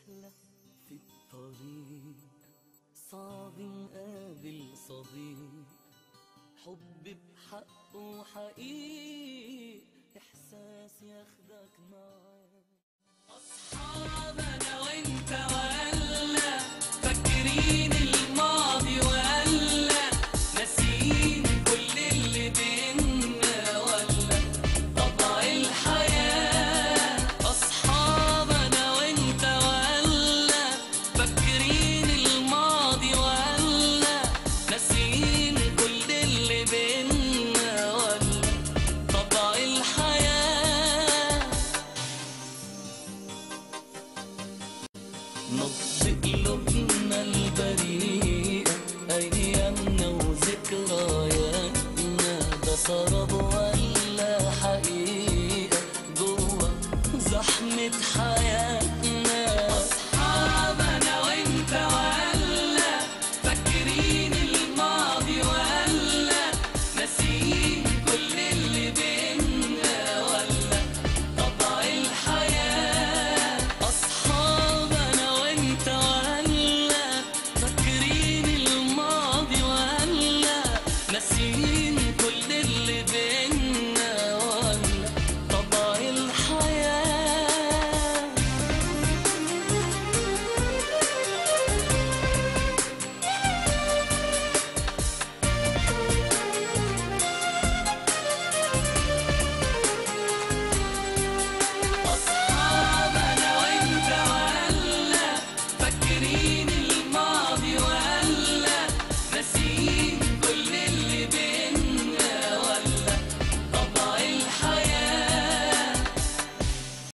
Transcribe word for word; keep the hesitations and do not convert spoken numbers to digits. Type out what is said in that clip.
رحلة في الطريق، صعب نقابل صديق، حب بحقه حقيقي، إحساس ياخدك معاه. أصحاب أنا وأنت ولا فاكرين الماضي ولا ناسيين كل اللي بينا ولا طبع الحياة. أصحاب أنا وأنت ولا فاكرين الماضي ولا ناسيين كل اللي بينا ولا طبع الحياة. نبض قلوبنا البريئة، أيامنا وذكرياتنا، ده سراب